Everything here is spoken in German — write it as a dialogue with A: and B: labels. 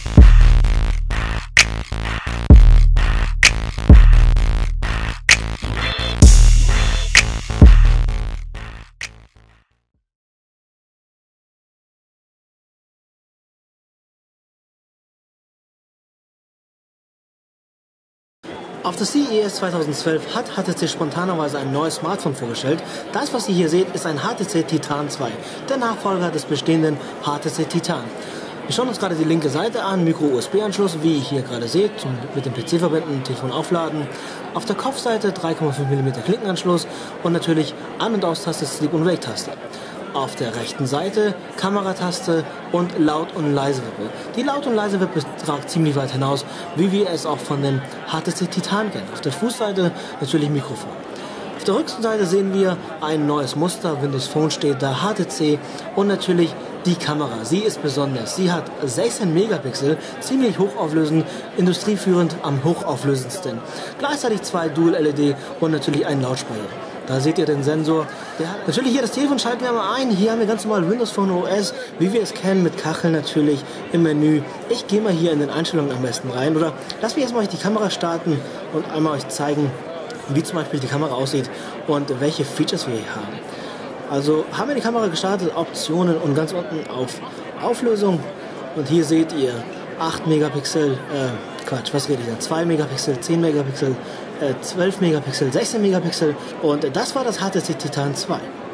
A: Auf der CES 2012 hat HTC spontanerweise ein neues Smartphone vorgestellt. Das, was ihr hier seht, ist ein HTC Titan 2, der Nachfolger des bestehenden HTC Titan. Wir schauen uns gerade die linke Seite an, Micro-USB-Anschluss, wie ihr hier gerade seht, mit dem PC verbinden, Telefon aufladen. Auf der Kopfseite 3,5 mm Klinkenanschluss und natürlich An- und Austaste, Sleep- und Wake-Taste. Auf der rechten Seite Kamerataste und Laut- und Leise-Wippe. Die Laut- und Leise-Wippe ragt ziemlich weit hinaus, wie wir es auch von dem HTC Titan kennen. Auf der Fußseite natürlich Mikrofon. Auf der Rückseite sehen wir ein neues Muster, Windows Phone steht da, HTC und natürlich die Kamera. Sie ist besonders. Sie hat 16 Megapixel, ziemlich hochauflösend, industrieführend am hochauflösendsten. Gleichzeitig 2 Dual-LED und natürlich einen Lautsprecher. Da seht ihr den Sensor. Natürlich hier das Telefon schalten wir mal ein. Hier haben wir ganz normal Windows Phone OS, wie wir es kennen, mit Kacheln natürlich im Menü. Ich gehe mal hier in den Einstellungen am besten rein. Oder lasst mich erstmal die Kamera starten und einmal euch zeigen, wie zum Beispiel die Kamera aussieht und welche Features wir hier haben. Also haben wir die Kamera gestartet, Optionen und ganz unten auf Auflösung. Und hier seht ihr 8 Megapixel, was rede ich da? 2 Megapixel, 10 Megapixel, 12 Megapixel, 16 Megapixel und das war das HTC Titan 2.